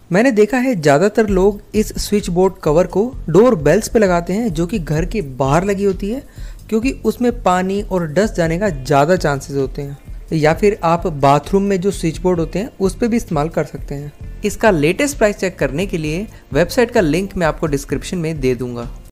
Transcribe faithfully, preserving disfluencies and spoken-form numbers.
मैंने देखा है ज़्यादातर लोग इस स्विच बोर्ड कवर को डोर बेल्स पे लगाते हैं जो कि घर के बाहर लगी होती है, क्योंकि उसमें पानी और डस्ट जाने का ज़्यादा चांसेस होते हैं। या फिर आप बाथरूम में जो स्विच बोर्ड होते हैं उस पर भी इस्तेमाल कर सकते हैं। इसका लेटेस्ट प्राइस चेक करने के लिए वेबसाइट का लिंक मैं आपको डिस्क्रिप्शन में दे दूंगा।